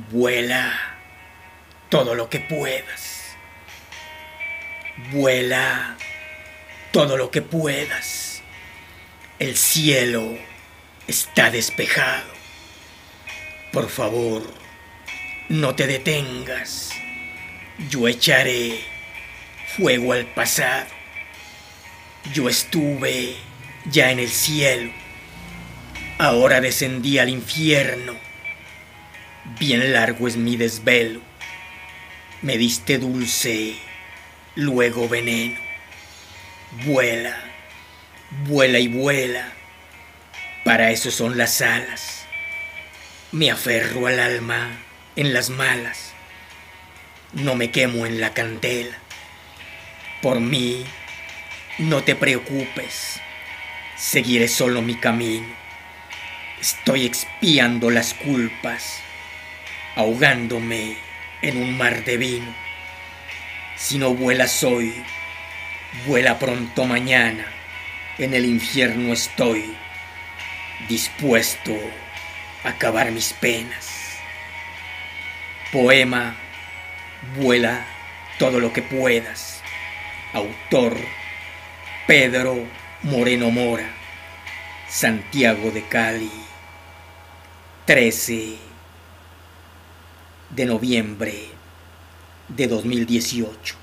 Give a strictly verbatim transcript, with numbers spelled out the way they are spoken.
Vuela todo lo que puedas. Vuela todo lo que puedas. El cielo está despejado. Por favor, no te detengas. Yo echaré fuego al pasado. Yo estuve ya en el cielo. Ahora descendí al infierno. Bien largo es mi desvelo. Me diste dulce, luego veneno. Vuela, vuela y vuela. Para eso son las alas. Me aferro al alma en las malas. No me quemo en la candela. Por mí, no te preocupes. Seguiré solo mi camino. Estoy expiando las culpas, ahogándome en un mar de vino. Si no vuelas hoy, vuela pronto mañana. En el infierno estoy, dispuesto a acabar mis penas. Poema, vuela todo lo que puedas. Autor, Pedro Moreno Mora, Santiago de Cali, trece de noviembre de dos mil dieciocho.